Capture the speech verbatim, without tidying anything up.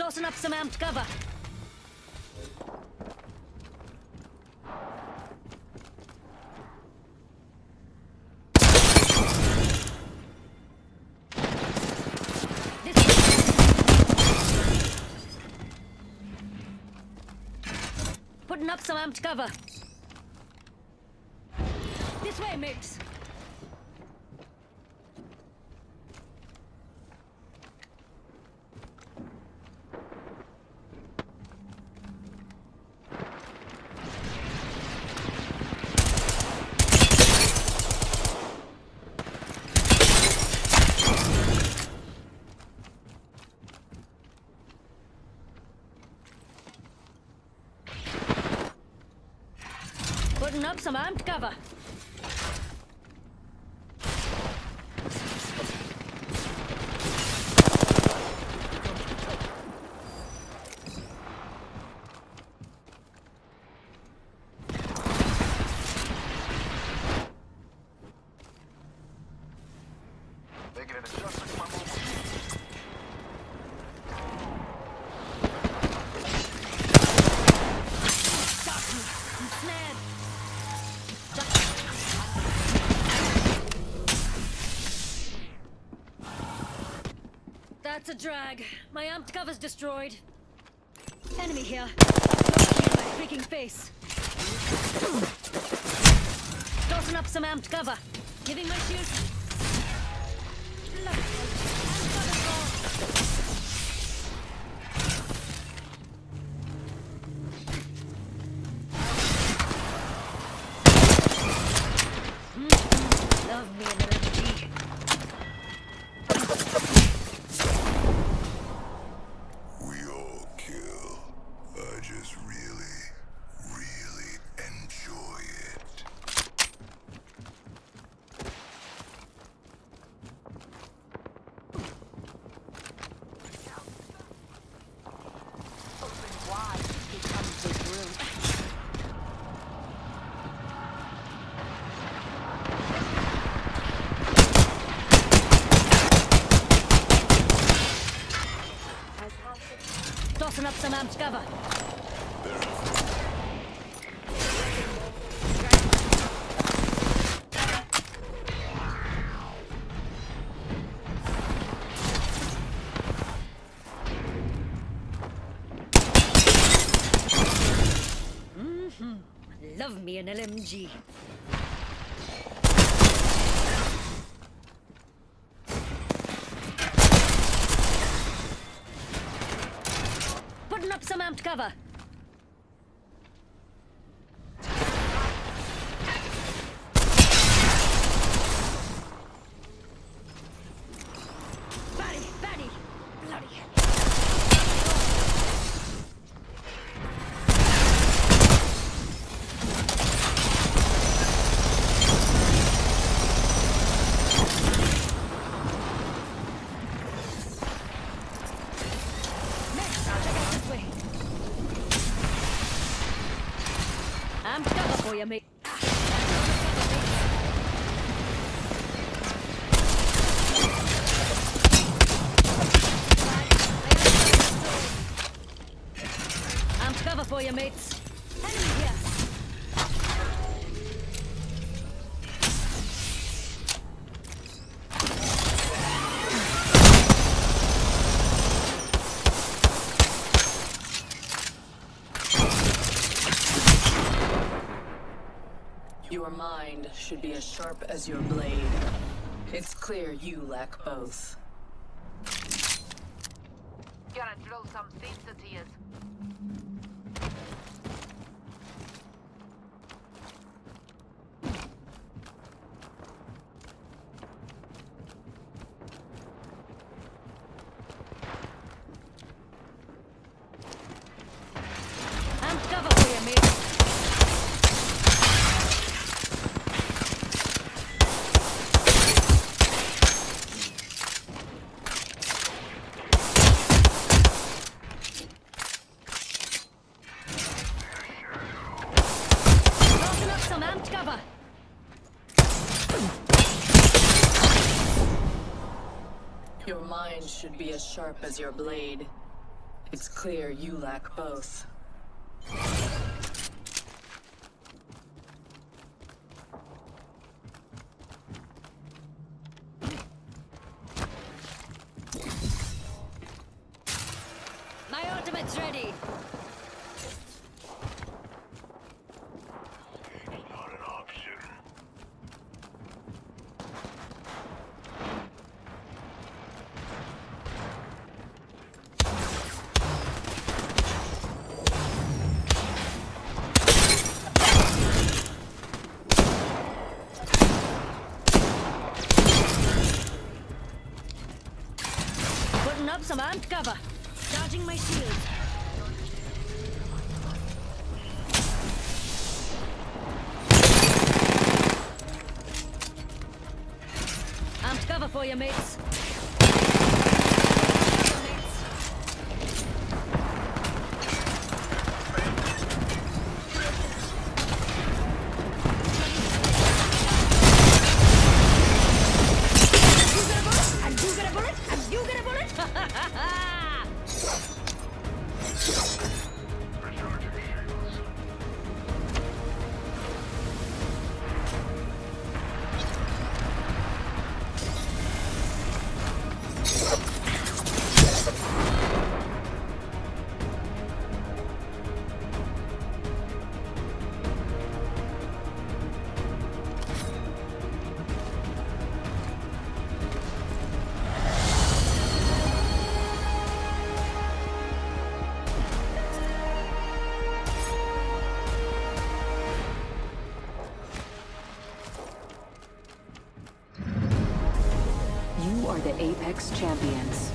Tossing up some amped cover. Putting up some amped cover. This way, mates. Putting up some amped cover. Making an adjustment to my mobile. That's a drag. My amped cover's destroyed. Enemy here. Looking at my freaking face. Tossing up some amped cover. Giving my shield. Look. Amped cover's gone. Mm-hmm. Love me a little G. Tossing up some amped cover. Mm-hmm. Love me an L M G. Putting up some amped cover. Batty, batty, bloody hell. I'm cover for you, mate. I'm cover for you, mates. Enemy here. Your mind should be as sharp as your blade. It's clear you lack both. Gotta throw some things at you. I'm cover for you, mate. Cover. Your mind should be as sharp as your blade. It's clear you lack both. My ultimate's ready. Not an option. Putting up some amped cover. Charging my shield. Amped cover for you, mates. And you get a bullet, and you get a bullet. Recharging shields. You are the Apex Champions.